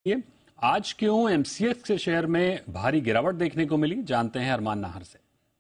ये आज क्यों एमसीएक्स के शेयर में भारी गिरावट देखने को मिली, जानते हैं अरमान नाहर से।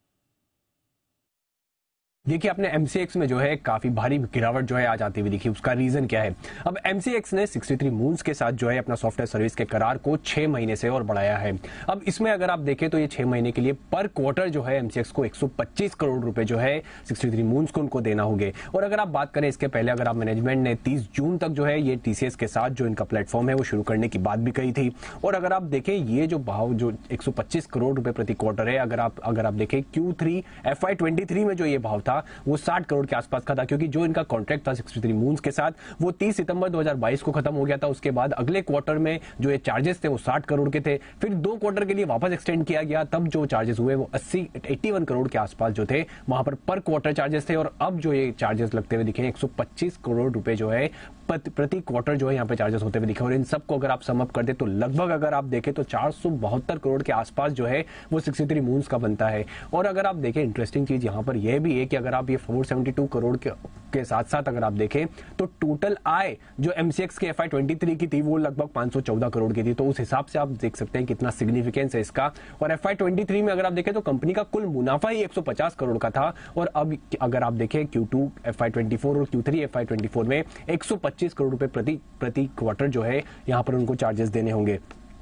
देखिए, आपने एमसीएक्स में जो है काफी भारी गिरावट जो है आज आती हुई दिखी। उसका रीजन क्या है? अब एमसीएक्स ने 63 मून्स के साथ जो है अपना सॉफ्टवेयर सर्विस के करार को 6 महीने से और बढ़ाया है। अब इसमें अगर आप देखें तो ये 6 महीने के लिए पर क्वार्टर जो है एमसीएक्स को 125 करोड़ रुपए जो है 63 मून्स को उनको देना होंगे। और अगर आप बात करें इसके पहले, अगर आप मैनेजमेंट ने 30 जून तक जो है ये टीसीएस के साथ जो इनका प्लेटफॉर्म है वो शुरू करने की बात भी कही थी। और अगर आप देखें ये जो भाव जो 125 करोड़ रुपए प्रति क्वार्टर है, अगर आप देखें Q3 FY23 में जो ये भाव था वो 60 करोड़ के आसपास का था, क्योंकि जो इनका कॉन्ट्रैक्ट था 63 मून्स के साथ वो 30 सितंबर 2022 को खत्म हो गया था। उसके बाद अगले क्वार्टर में जो ये चार्जेस थे वो 60 करोड़ के थे। फिर 2 क्वार्टर के लिए वापस एक्सटेंड किया गया, तब जो चार्जेस हुए वो 81 करोड़ के आसपास जो थे वहां पर क्वार्टर चार्जेस थे। और अब जो ये चार्जेस लगते हुए दिखे 125 करोड़ रुपए जो है प्रति क्वार्टर जो है यहाँ पे चार्जेस होते हुए दिखे। और इन सबको अगर आप सम अप कर दे तो लगभग अगर आप देखें तो 472 करोड़ के आसपास जो है वो 63 मून्स का बनता है। और अगर आप देखें इंटरेस्टिंग चीज यहाँ पर यह भी है कि अगर आप ये 472 करोड़ के साथ साथ अगर आप देखें तो टोटल आय जो एमसीएक्स के FY23 की थी वो लगभग 514 करोड़ की थी। तो उस हिसाब से आप देख सकते हैं कितना सिग्निफिकेंस है इसका। और FY23 में अगर आप देखें तो कंपनी का कुल मुनाफा ही 150 करोड़ का था। और अब अगर आप देखें Q2 FY24 और Q3 FY24 में 125 करोड़ रुपए प्रति क्वार्टर जो है यहां पर उनको चार्जेस देने होंगे।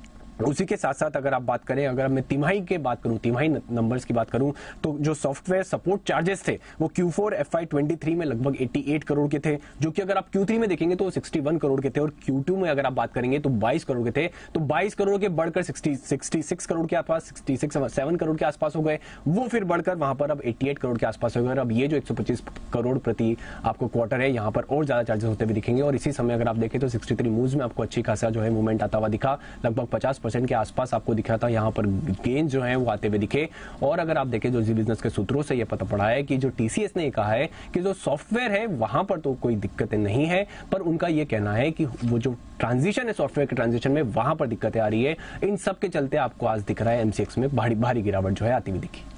उसी के साथ साथ अगर आप बात करें, अगर मैं तिमाही की बात करूं, तिमाही नंबर्स की बात करूं, तो जो सॉफ्टवेयर सपोर्ट चार्जेस थे वो Q4 FY23 में लगभग 88 करोड़ के थे, जो कि अगर आप Q3 में देखेंगे तो 61 करोड़ के थे। और Q2 में अगर आप बात करेंगे तो 22 करोड़ के थे। तो 22 करोड़ के बढ़कर 66 करोड़ के आसपास, 7 करोड़ के आसपास हो गए। वो फिर बढ़कर वहां पर अब 88 करोड़ के आसपास हो गए। और अब ये जो 125 करोड़ प्रति आपको क्वार्टर है यहाँ पर और ज्यादा चार्जेस होते हुए दिखेंगे। और इसी समय अगर आप देखें तो 63 मूव्स में आपको अच्छी खासा जो है मूवमेंट आता हुआ दिखा, लगभग 50% के आसपास आपको दिखा था यहाँ पर गेन जो है वो आते हुए दिखे। और अगर आप देखें जो जी बिजनेस के सूत्रों से ये पता पड़ा है कि जो टीसीएस ने कहा है कि जो सॉफ्टवेयर है वहां पर तो कोई दिक्कतें नहीं है, पर उनका ये कहना है कि वो जो ट्रांजिशन है सॉफ्टवेयर के ट्रांजिशन में वहां पर दिक्कतें आ रही है। इन सब के चलते आपको आज दिख रहा है एमसीएक्स में भारी गिरावट जो है आती हुई दिखी।